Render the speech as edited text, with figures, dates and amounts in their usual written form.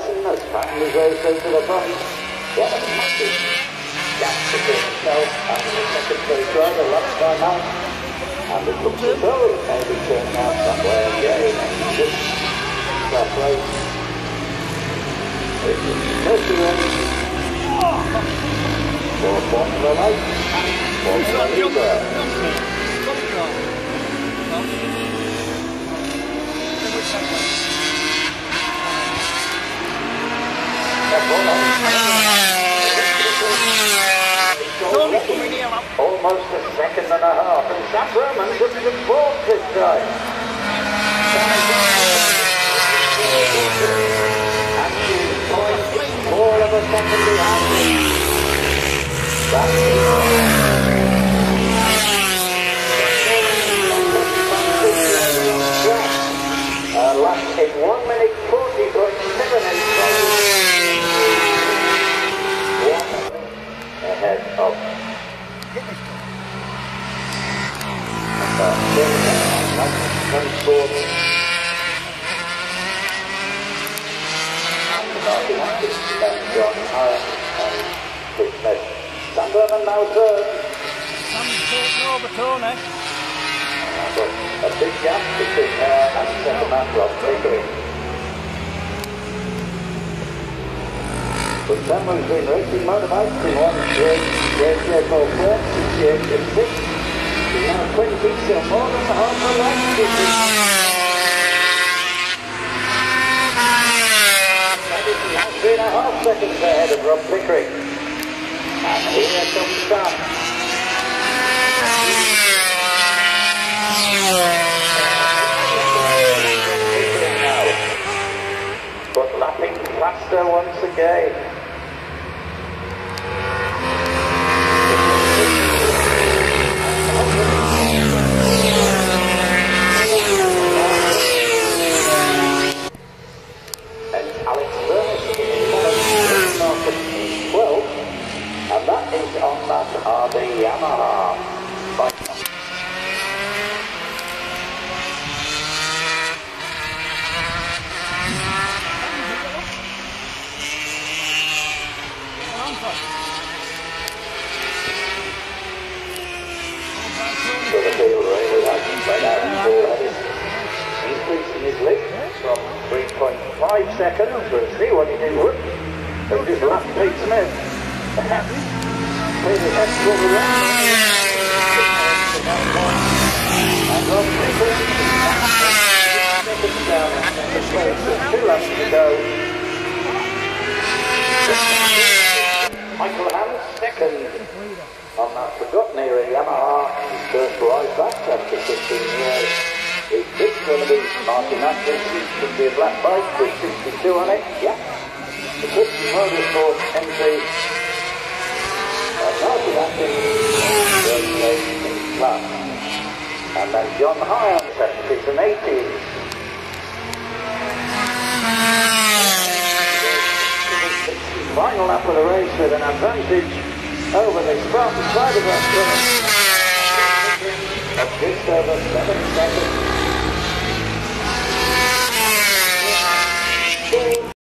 lesson as fast as goes through to the front. Yeah, that's massive. Gas to himself after the second place driver last time out. And it looks as though it may be turning out that way again. Just that place. It's Michigan. For Formula 8. Formula Libre. Almost a second and a half, and Sam Roman took the fourth this time. And she's 0.4 of a second behind him. Last in 1 minute 40.78 ahead of transport. John Hyatt and Chris Smith. Sunderland now third. Over Tony. A big gap between her and second man Rob Pickering. But someone's been racing motorbikes in one ratio called 4 since the age of 6. He's now 20, so more than half a lap. 3.5 seconds ahead of Rob Pickering. And here comes Sam. But lapping faster once again. And Alex Burns in 12, and that is on that RB Yamaha. Increasing his lead from 3.5 seconds. We'll see what he did with. He'll just lap Pete Smith. Pete is for the run. And Rob Pickering seconds down in second place with 2 laps to go. Michael Hans second on that forgotten era Yamaha, his first ride back after 15 years. It's going to be Martin Atkins, should be a black bike with 62 on it, yeah. The Christian Motorsport entry. Martin Atkins in class. And then John High on 70s and 80s. Final lap of the race with an advantage over the Spartan side of us of just over 7 seconds.